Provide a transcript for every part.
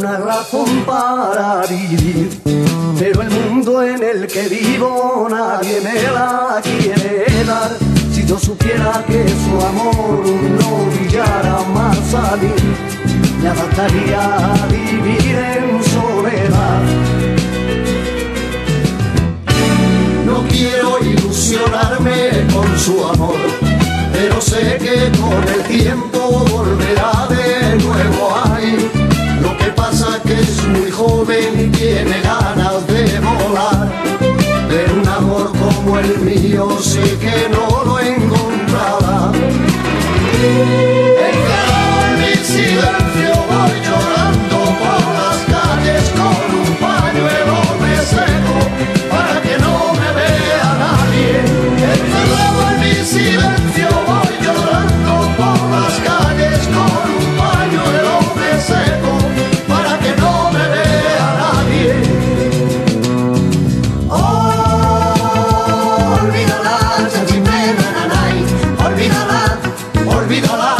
una razón para vivir, pero el mundo en el que vivo nadie me la quiere dar. Si yo supiera que su amor no brillara más a mí, me adaptaría a vivir en soledad. No quiero ilusionarme con su amor, pero sé que con el tiempo volverá de nuevo. Ay, lo que pasa que es muy joven y tiene ganas de volar, pero un amor como el mío sé que no lo encontrará. Encerrado en mi silencio voy llorando por las calles con un pañuelo me seco para que no me vea nadie. Encerrado en mi silencio voy llorando por las calles con un pañuelo me seco para que no me vea nadie. Olvídala, chachimena, nanay, olvídala, olvídala.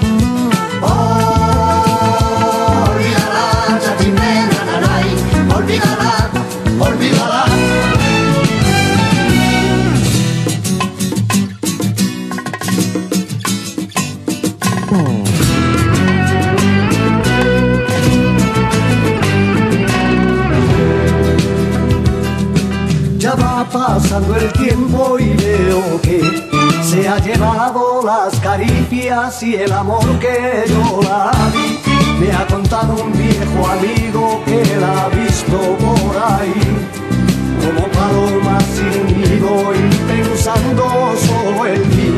Olvídala, chachimena, nanay, olvídala, olvídala. Ya va pasando el tiempo y veo que se ha llevado las caricias y el amor que yo la di. Me ha contado un viejo amigo que la ha visto por ahí, como paloma sin nido y pensando solo en mí.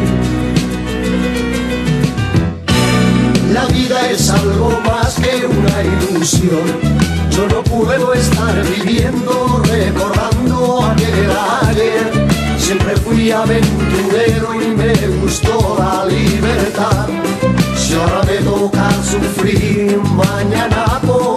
La vida es algo más que una ilusión. Yo no puedo estar viviendo recordando aquel ayer. Siempre fui aventurero y me gustó la libertad. Si ahora me toca sufrir, mañana por